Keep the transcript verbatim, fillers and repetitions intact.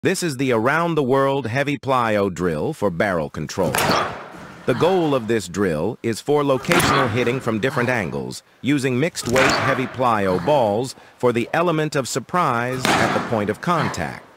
This is the around-the-world heavy plyo drill for barrel control. The goal of this drill is for locational hitting from different angles, using mixed-weight heavy plyo balls for the element of surprise at the point of contact.